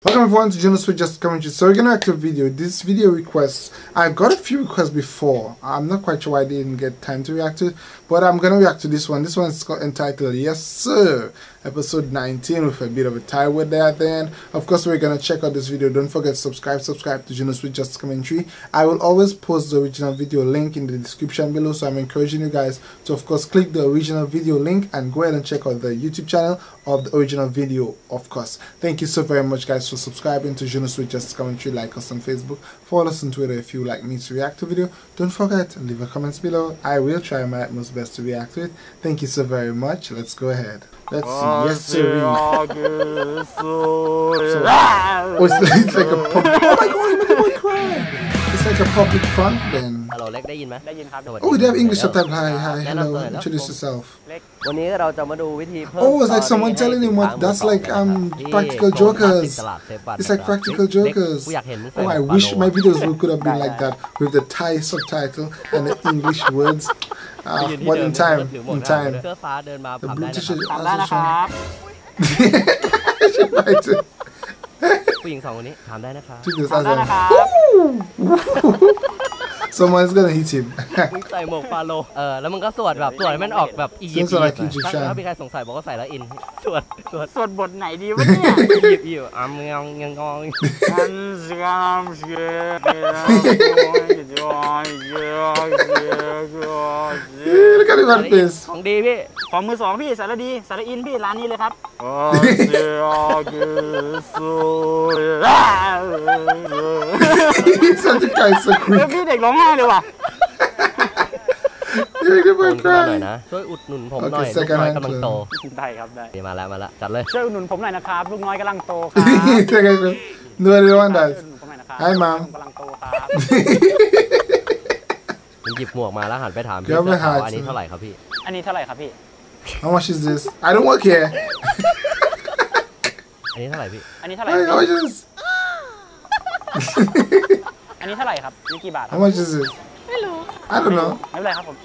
Welcome everyone to Jonas with Just Commentary. So we're gonna react to a video. This video requests, I got a few requests before. I'm not quite sure why I didn't get time to react to it, but I'm gonna react to this one. This one is entitled Yes Sir, episode 19, with a bit of a tie word there at the end. Of course, we're gonna check out this video. Don't forget to subscribe to Jonas with Just Commentary. I will always post the original video link in the description below, so I'm encouraging you guys to of course click the original video link and go ahead and check out the YouTube channel of the original video, of course. Thank you so very much guys for subscribing to Jonas with Just Commentary. Like us on Facebook, follow us on Twitter if you like me to react to video. Don't forget to leave a comments below. I will try my utmost best to react to it. Thank you so very much. Let's go ahead. Let's see. Yes sir. Oh, it's like a pub. Oh my god, my boy cried. It's like a public front then. Hello เล็กได้ยินไหมได้ยินครับ Oh, they have English subtitle. Hi, hello. Introduce yourself. วันนี้เราจะมาดูวิธีเพิ่ม Oh, it's like someone telling him what. That's like practical jokers. It's like practical jokers. Oh, I wish my videos could have been like that with the Thai subtitle and the English words. What in time? In time. เสื้อฟ้าเดินมา The ทำ blue ได้นะ t-shirt ครับ association. ผู้หญิงสองคนนี้ทำได้นะครับ Someone's gonna hit him. มึงใส่หมวกฟาโลแล้วมึงก็สวดแบบสวดให้มันออกแบบอียิปต์ถ้ามีใครสงสัยบอกว่าใส่แล้วอินสวดบทไหนดีวะเนี่ยอียิปต์อยู่งอง Look at him like this. ของดีพี่ของมือสองพี่สารดีสารอินพี่ร้านนี้เลยครับ He's such a guy, so quick. พี่เด็กร้องไห้เลยว่ะช่วยอุดหนุนผมหน่อยลูกน้อยกำลังโตได้ครับได้มาแล้วจัดเลยช่วยอุดหนุนผมหน่อยนะครับลูกน้อยกำลังโตครับ No, everyone does. ช่วยอุดหนุนผมหน่อยนะครับ Hi, Mom. กำลังโตครับมึงหยิบหมวกมาแล้วหันไปถามพี่ Grab my hat. อันนี้เท่าไหร่ครับพี่อันนี้เท่าไหร่ครับพี่ How much is this? I don't work here. อันนี้เท่าไหร่พี่อันนี้เท่าไหร่ How much is this? อันนี้เท่าไหร่ครับนี่กี่บาท How much is it? ไม่รู้ I don't know. ไม่เป็นไรครับผม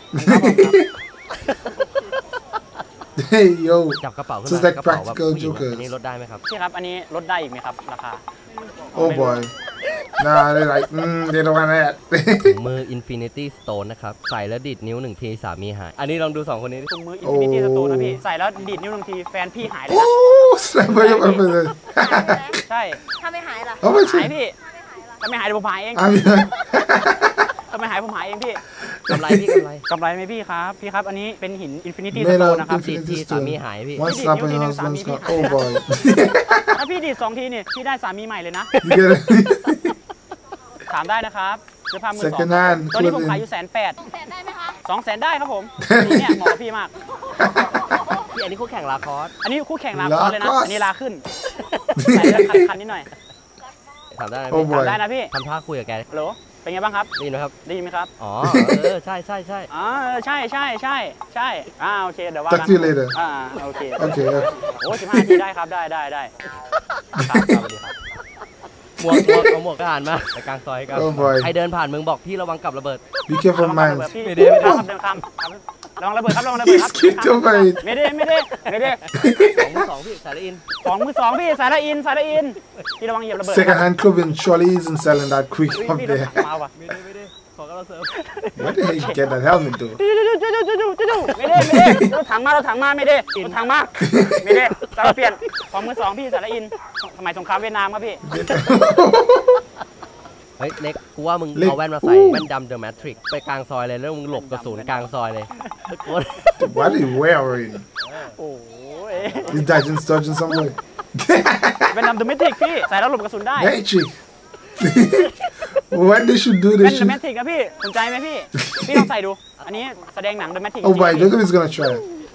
Hey, yo. จับกระเป๋าขึ้น Just มา like กระเป๋าแบบ practical ผู้หญิง jokers. อันนี้ลดได้ไหมครับพี่ครับอันนี้ลดได้อีกไหมครับราคา Oh boy. Nah, they're like, they don't want that. ถุงมือ Infinity Stone นะครับใส่แล้วดีดนิ้ว1ทีสามีหายอันนี้ลองดู2คนนี้ถุงมือ Infinity Stone นะพี่ใส่แล้วดีดนิ้ว1ทีแฟนพี่หายเลยนะ Oh, snap right up over there. ใช่ถ้าไม่หายล่ะ How much หาย is it? พี่ถ้าไม่หายเดี๋ยวผมหายเอง ถ้าไม่หายผมหายเองพี่กำไรพี่กำไรไหมพี่ครับพี่ครับอันนี้เป็นหิน Infinity Made Stone of นะครับดีด Infinity ทีสามี Stone. หายพี่ One slap on your husband's car. Oh boy. ถ้าพี่ดีด2ทีเนี่ยพี่ได้สามีใหม่เลยนะ You get it? ถามได้นะครับเสื้อผ้ามือสอง Second hand ตอนนี้ผม clothing. ขายอยู่180,000 ได้ไหมคะ 200,000ได้ครับผมนี่เนี่ยเหมาะกับพี่มากพี่อันนี้คู่แข่งลาคอสอันนี้คู่แข่งลาคอสเลยนะ Lacoste อันนี้ลาขึ้นใส่แล้วคันนิดหน่อยถามได้ไหม Oh พี่ boy. ถามได้นะพี่ทำท่าคุยกับแกฮัลโหลเป็นไงบ้างครับได้ยินไหมครับได้ยินไหมครับอ๋อใช่อ๋อใช่โอเคเดี๋ยวว่า Talk to you later. โอเค Okay. โอ้15 นาทีได้ครับได้ครับสวัสดีครับหมวกเอาหมวกทหารมาไปกลางซอยกัน Oh boy. ใครเดินผ่านมึงบอกพี่ระวังกับระเบิด Be careful, ระวัง man. ระเบิดพี่ไม่ได้เดินข้ามระวังระเบิดครับระวังระเบิด He ครับ skipped over it. ไม่ได้ของมือสองพี่สายละอินของมือสองพี่สายละอินพี่ระวังเหยียบระเบิด Second hand clothing surely isn't selling that quick พี่ up รถ there. ถังมาว่ะไม่ได้ขอกำลังเสริม Where the hell you get that helmet though? ไม่ได้รถถังมาไม่ได้รถถังมาไม่ได้จะเปลี่ยนของมือสองพี่สายละอินสมัยสงครามเวียดนามครับพี่เฮ้ยเล็กกูว่ามึงเอาแว่นมาใส่แว่นดำเดอะแมทริกไปกลางซอยเลยแล้วมึงหลบกระสุนกลางซอยเลย What are you wearing? โอ้ย He's dodging somewhere. เป็นนำเดอะแมทริกพี่ใส่แล้วหลบกระสุนได้ Magic. What they should do, เป็ they นเดอะ should. แมทริกนะพี่สนใจไหมพี่ลองใส่ดูอันนี้แสดงหนังเดอะแมทริก Oh boy, look at he's gonna try.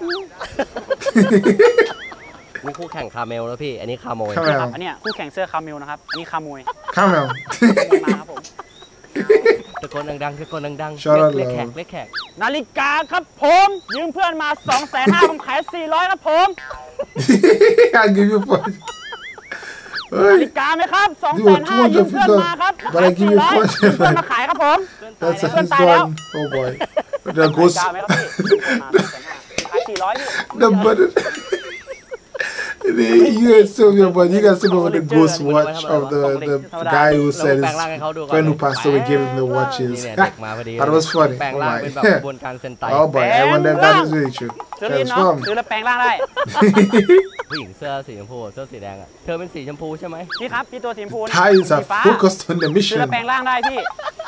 นี่คู่แข่งคาเมลแล้วพี่อันนี้คาโมย Camel. อันนี้คู่แข่งเสื้อคาเมลนะครับอันนี้คาโมย Camel. มาครับผมตะโกนดังๆ Shout out เรียก loud. แขกนาฬิกาครับผมยืมเพื่อนมา250,000ผมขาย400ครับผม I'll give you point. นาฬิกาไหมครับ250,000ยืมเพื่อนมาครับ But I give you 400 point. ยืมเพื่อนมาขายครับผม That's a เพื่อน his ตายแล้ว one. Oh boy. The นาฬิ ghost. กาไหมครับพี่ยืมเพื่อนมา250,000ขาย400พี่ The button. You guys told me about you guys told me about the ghost watch of the guy who said his friend who passed away gave him the watches. That was funny. Oh my. Oh boy, I wonder if that is really true. ซื้อลินเนาะซื้อแล้วแปลงร่างได้ผู้หญิงเสื้อสีชมพูเสื้อสีแดงอ่ะเธอเป็นสีชมพูใช่ไหมพี่ครับพี่ตัวสีชมพู Ties are focused on the ซื้อ mission. แล้วแปลงร่างได้พี่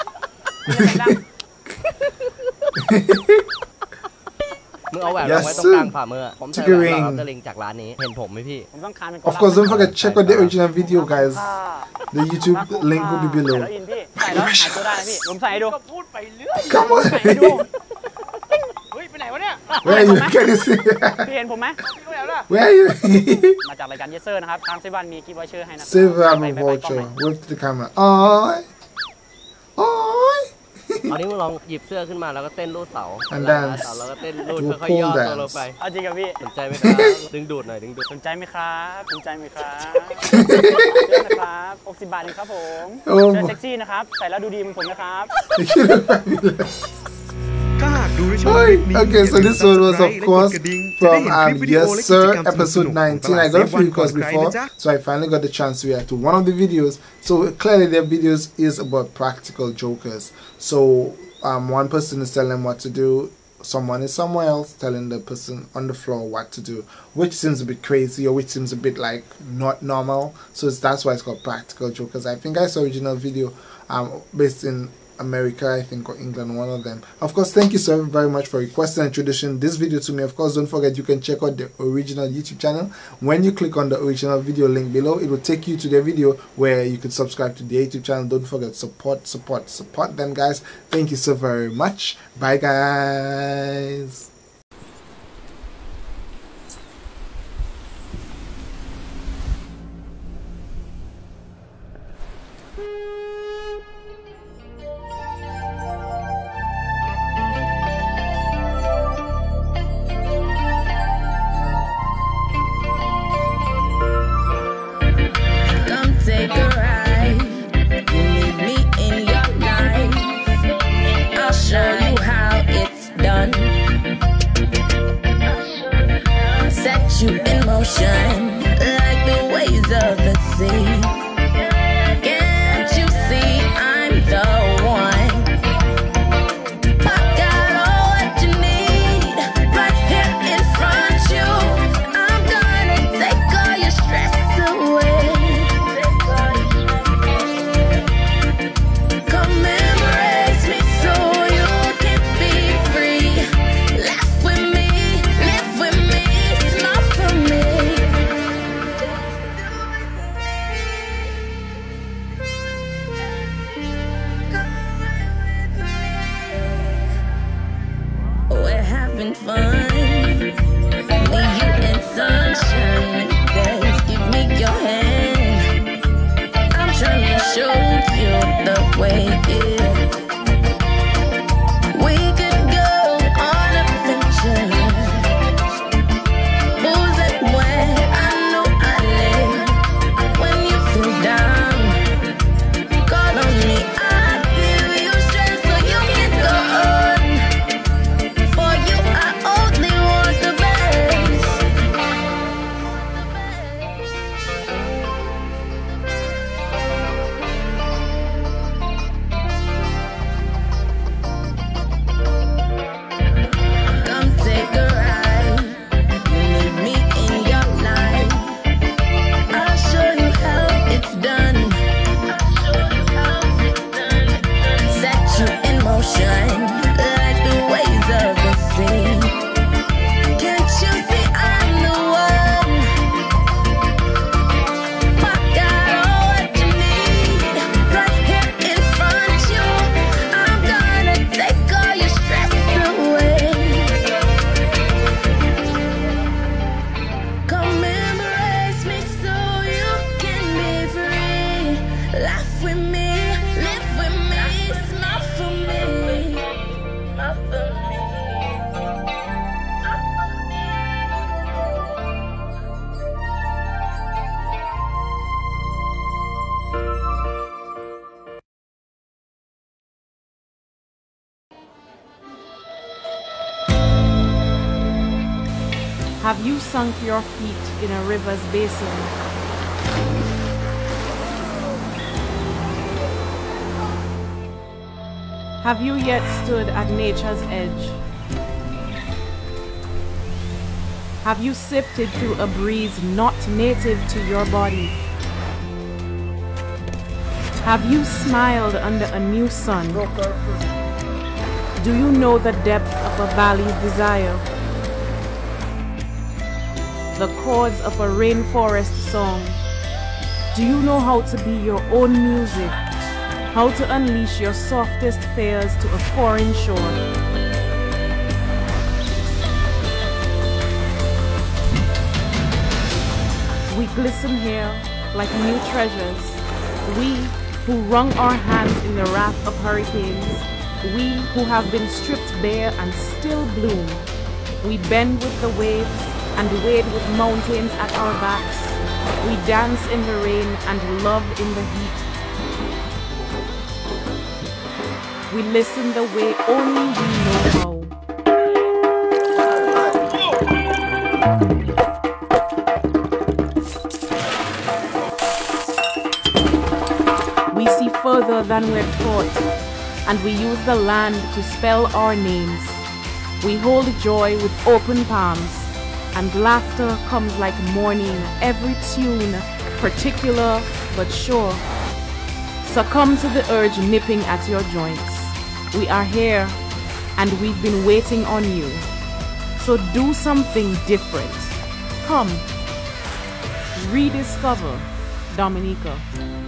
มึงเอาแหวนไว้ตรงกลางฝ่ามือผมใส่แหวนอัลเตอร์ลิงจากร้านนี้เห็นผมไหมพี่ Of course, don't forget check out the original video, guys. The YouTube link will be below. ใส่แล้วหายตัวได้พี่ผมใส่ให้ดูพูดไปเรื่อย Come on. ใส่ให้ดูเฮ้ยไปไหนวะเนี่ย Where are you? Can you see? พี่เห็นผมไหม Where are you? มาจากรายการเยสเซอร์นะครับทางเซบันมีกิฟต์วอเชอร์ให้นะ Save a voucher. Wave to the camera. Oh. อันนี้มึงลองหยิบเสื้อขึ้นมาแล้วก็เต้นรูดเสา And dance. แล้วก็เต้นรูดค่อยๆย่อตัวลงไปเอาจริงกับพี่สนใจไหมครับดึงดูดหน่อยดึงดูดสนใจไหมครับสนใจไหมครับเสื้อนะครับ60 บาทเองครับผมเสื้อเซ็กซี่นะครับใส่แล้วดูดีเหมือนผมนะครับ Okay, so this one was of course from Yes Sir episode 19. I got a few requests before, so I finally got the chance to react to one of the videos. So clearly their videos is about practical jokers. So one person is telling them what to do, someone is somewhere else telling the person on the floor what to do, which seems a bit crazy or which seems a bit like not normal. So that's why it's called practical jokers. I think I saw original video based in America, I think, or England, one of them. Of course, thank you so very much for requesting and introducing this video to me. Of course, don't forget you can check out the original YouTube channel. When you click on the original video link below, it will take you to the video where you can subscribe to the YouTube channel. Don't forget, support them, guys. Thank you so very much. Bye, guys. Take a ride. You need me in your life. I'll show you how it's done. Set you in motion like the waves of the sea. Can't you see I'm the one? I got all what you need right here in front of you. I'm gonna take all your stress away. Having fun, me, you, and sunshine. Days, give me your hand. I'm trying to show you the way it. We could go on adventures. Who's it when I know I live? When you feel down, call on me. I'll give you strength so you can go on. For you, I owe Have you sunk your feet in a river's basin? Have you yet stood at nature's edge? Have you sifted through a breeze not native to your body? Have you smiled under a new sun? Do you know the depth of a valley's desire? The chords of a rainforest song? Do you know how to be your own music? How to unleash your softest fears to a foreign shore? We glisten here like new treasures. We who wrung our hands in the wrath of hurricanes. We who have been stripped bare and still bloom. We bend with the waves and wade with mountains at our backs. We dance in the rain and love in the heat. We listen the way only we know how. We see further than we're taught, and we use the land to spell our names. We hold joy with open palms, and laughter comes like morning, every tune particular but sure. Succumb to the urge nipping at your joints. We are here, and we've been waiting on you. So do something different. Come, rediscover Dominica.